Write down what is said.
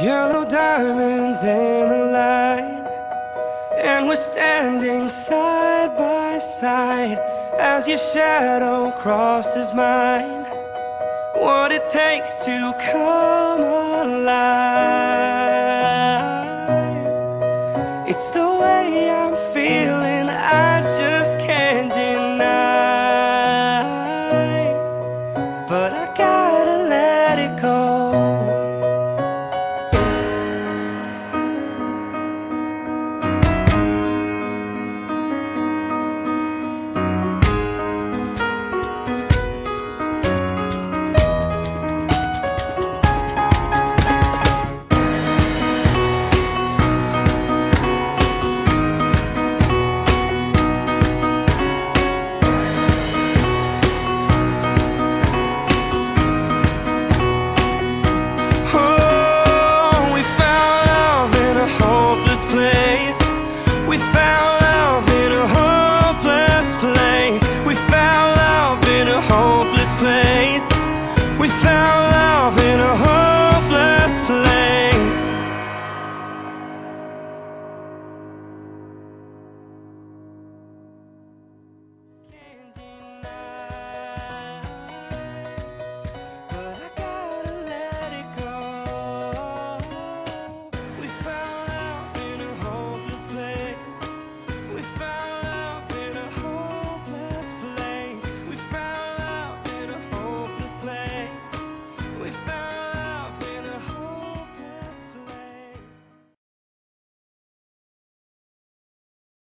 Yellow diamonds in the light, and we're standing side by side as your shadow crosses mine. What it takes to come alive.